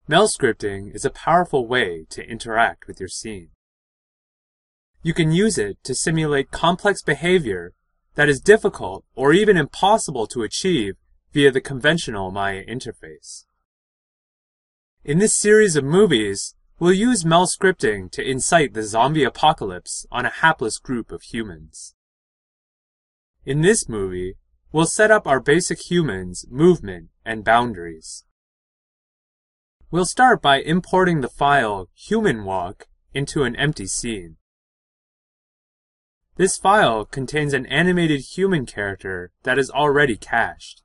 MEL scripting is a powerful way to interact with your scene. You can use it to simulate complex behavior that is difficult or even impossible to achieve via the conventional Maya interface. In this series of movies, we'll use MEL scripting to incite the zombie apocalypse on a hapless group of humans. In this movie, we'll set up our basic humans' movement and boundaries. We'll start by importing the file human walk into an empty scene. This file contains an animated human character that is already cached.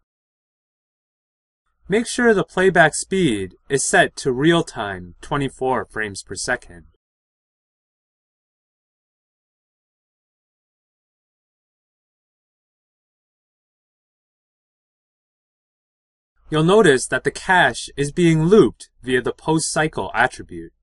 Make sure the playback speed is set to real-time 24 frames per second. You'll notice that the cache is being looped via the post-cycle attribute.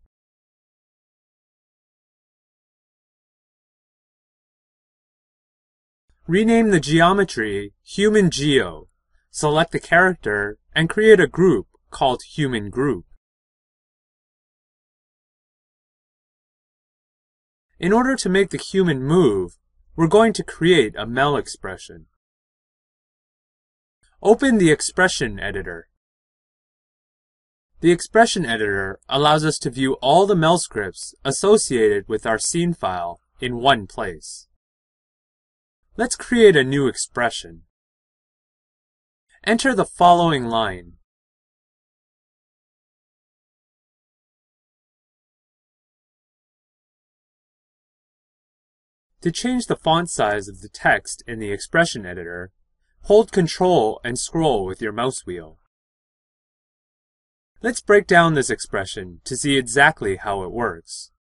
Rename the geometry Human Geo, select the character, and create a group called Human Group. In order to make the human move, we're going to create a MEL expression. Open the expression editor. The expression editor allows us to view all the MEL scripts associated with our scene file in one place. Let's create a new expression. Enter the following line. To change the font size of the text in the expression editor, hold Ctrl and scroll with your mouse wheel. Let's break down this expression to see exactly how it works.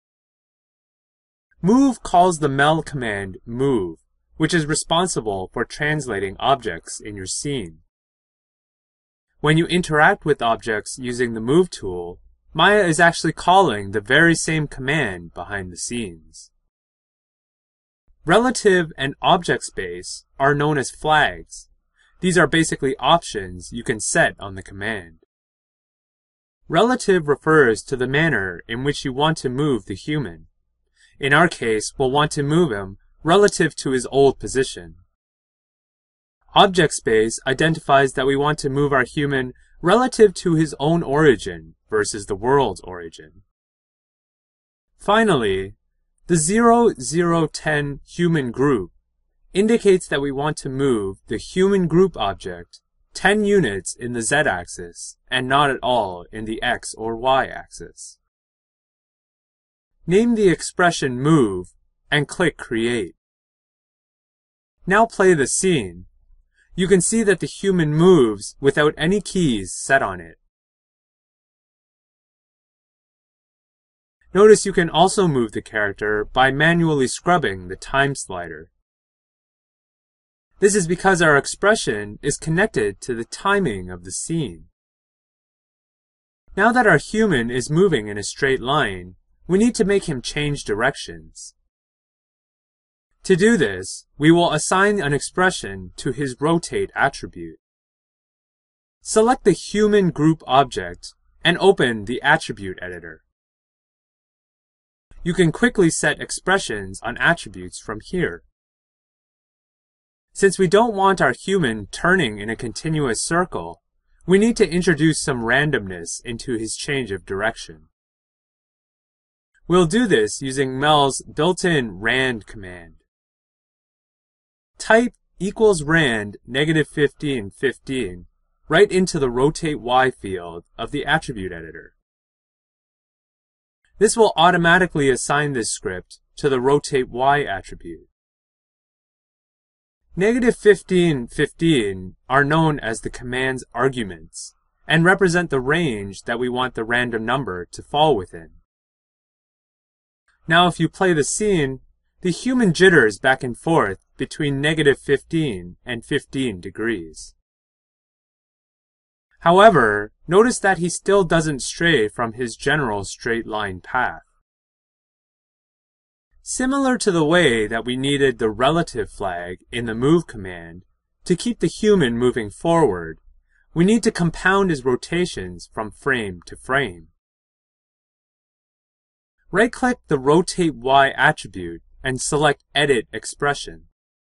Move calls the MEL command move, which is responsible for translating objects in your scene. When you interact with objects using the move tool, Maya is actually calling the very same command behind the scenes. Relative and object space are known as flags. These are basically options you can set on the command. Relative refers to the manner in which you want to move the human. In our case, we'll want to move him relative to his old position. Object space identifies that we want to move our human relative to his own origin versus the world's origin. Finally, the 0010 human group indicates that we want to move the human group object 10 units in the z-axis and not at all in the x or y-axis. Name the expression move and click Create. Now play the scene. You can see that the human moves without any keys set on it. Notice you can also move the character by manually scrubbing the time slider. This is because our expression is connected to the timing of the scene. Now that our human is moving in a straight line, we need to make him change directions. To do this, we will assign an expression to his rotate attribute. Select the human group object and open the attribute editor. You can quickly set expressions on attributes from here. Since we don't want our human turning in a continuous circle, we need to introduce some randomness into his change of direction. We'll do this using MEL's built-in rand command. Type =rand -15 15 right into the rotate Y field of the attribute editor. This will automatically assign this script to the rotate Y attribute. -15 15 are known as the command's arguments and represent the range that we want the random number to fall within. Now if you play the scene, the human jitters back and forth between -15 and 15 degrees. However, notice that he still doesn't stray from his general straight line path. Similar to the way that we needed the relative flag in the move command to keep the human moving forward, we need to compound his rotations from frame to frame. Right-click the Rotate Y attribute and select Edit Expression.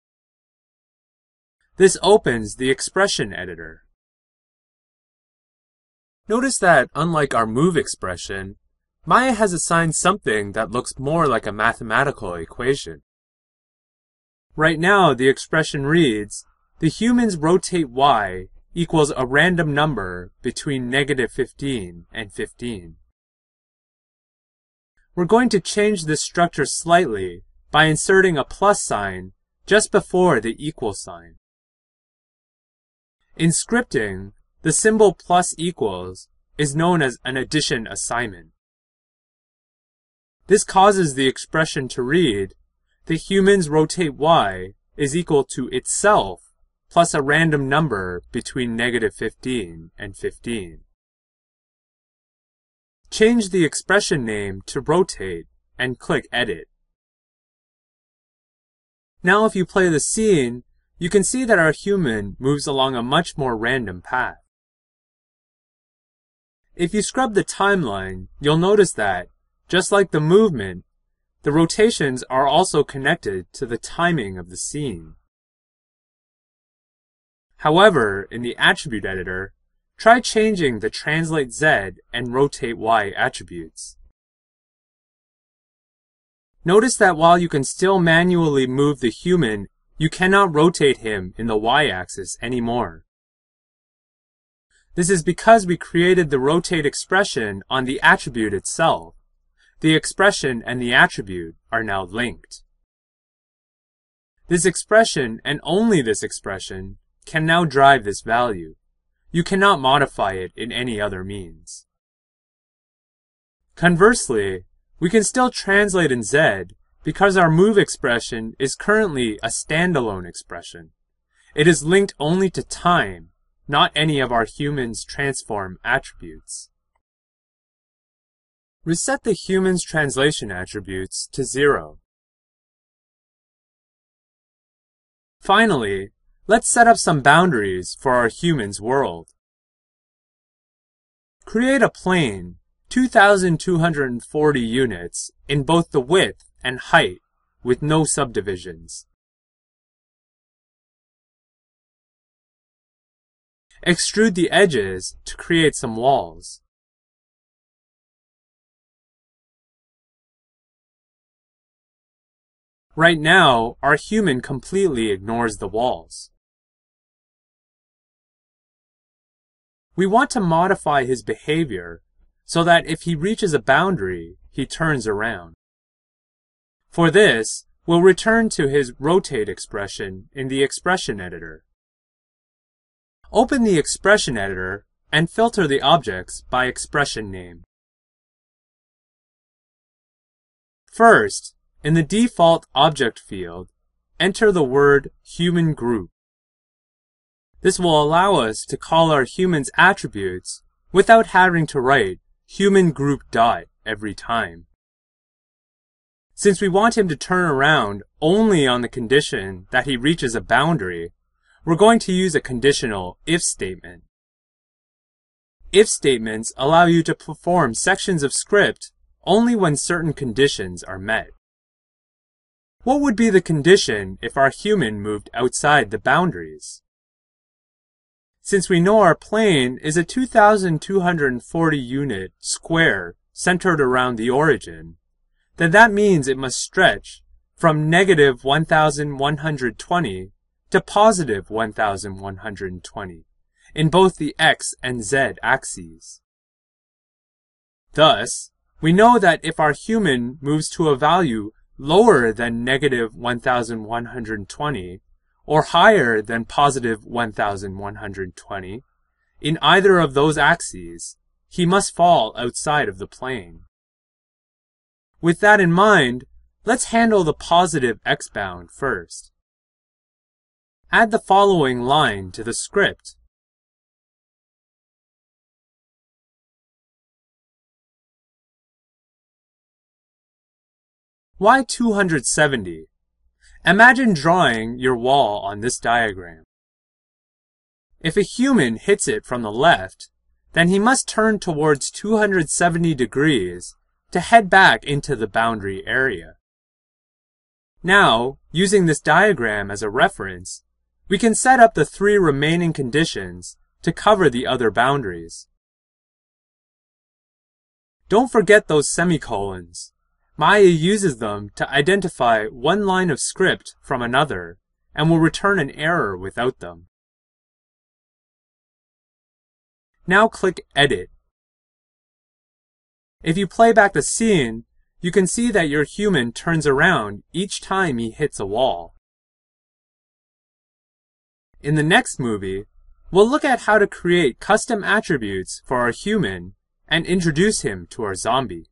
This opens the expression editor. Notice that, unlike our move expression, Maya has assigned something that looks more like a mathematical equation. Right now, the expression reads, the human's rotate Y equals a random number between -15 and 15. We're going to change this structure slightly by inserting a plus sign just before the equal sign. In scripting, the symbol plus equals is known as an addition assignment. This causes the expression to read, the human's rotate Y is equal to itself plus a random number between -15 and 15. Change the expression name to rotate and click Edit. Now if you play the scene, you can see that our human moves along a much more random path. If you scrub the timeline, you'll notice that, just like the movement, the rotations are also connected to the timing of the scene. However, in the attribute editor, try changing the Translate Z and Rotate Y attributes. Notice that while you can still manually move the human, you cannot rotate him in the Y-axis anymore. This is because we created the rotate expression on the attribute itself. The expression and the attribute are now linked. This expression, and only this expression, can now drive this value. You cannot modify it in any other means. Conversely, we can still translate in Z because our move expression is currently a standalone expression. It is linked only to time, not any of our human's transform attributes. Reset the human's translation attributes to 0. Finally, let's set up some boundaries for our human's world. Create a plane, 2,240 units, in both the width and height, with no subdivisions. Extrude the edges to create some walls. Right now, our human completely ignores the walls. We want to modify his behavior so that if he reaches a boundary, he turns around. For this, we'll return to his rotate expression in the expression editor. Open the expression editor and filter the objects by expression name. First, in the default object field, enter the word human group. This will allow us to call our human's attributes without having to write human group dot every time. Since we want him to turn around only on the condition that he reaches a boundary, we're going to use a conditional if statement. If statements allow you to perform sections of script only when certain conditions are met. What would be the condition if our human moved outside the boundaries? Since we know our plane is a 2,240 unit square centered around the origin, then that means it must stretch from -1,120 to +1,120 in both the x and z axes. Thus, we know that if our human moves to a value lower than -1,120 or higher than +1,120 in either of those axes, he must fall outside of the plane. With that in mind, let's handle the positive x-bound first. Add the following line to the script. Why 270? Imagine drawing your wall on this diagram. If a human hits it from the left, then he must turn towards 270 degrees to head back into the boundary area. Now, using this diagram as a reference, we can set up the 3 remaining conditions to cover the other boundaries. Don't forget those semicolons. Maya uses them to identify one line of script from another and will return an error without them. Now click Edit. If you play back the scene, you can see that your human turns around each time he hits a wall. In the next movie, we'll look at how to create custom attributes for our human and introduce him to our zombie.